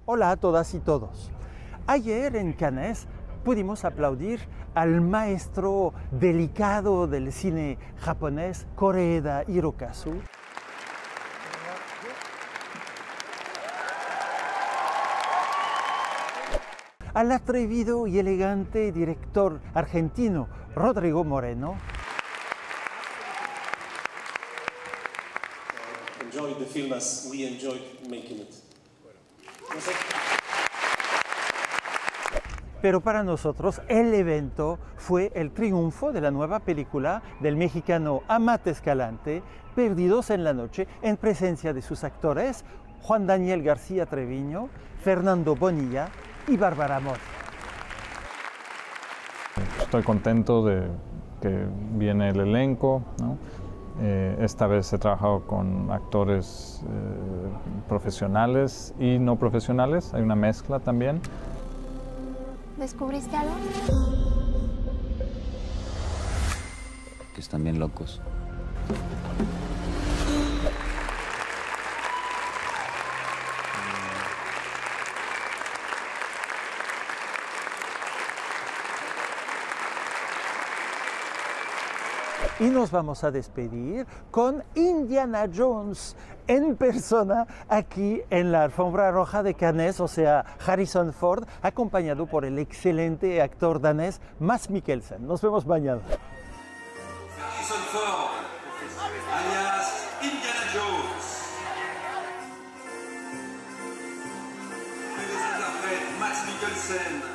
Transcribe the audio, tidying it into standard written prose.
Hola a todas y todos. Ayer en Cannes pudimos aplaudir al maestro delicado del cine japonés, Koreeda Hirokazu. Al atrevido y elegante director argentino, Rodrigo Moreno. Enjoy the film as we enjoyed making it. Pero para nosotros el evento fue el triunfo de la nueva película del mexicano Amat Escalante, Perdidos en la Noche, en presencia de sus actores Juan Daniel García Treviño, Fernando Bonilla y Bárbara Mori. Estoy contento de que viene el elenco, ¿no? Esta vez he trabajado con actores profesionales y no profesionales, hay una mezcla también. ¿Descubriste algo? Que están bien locos. Y nos vamos a despedir con Indiana Jones en persona aquí en la alfombra roja de Cannes, o sea, Harrison Ford, acompañado por el excelente actor danés Mads Mikkelsen. Nos vemos mañana. Harrison Ford, alias Indiana Jones. Les interprètes Mads Mikkelsen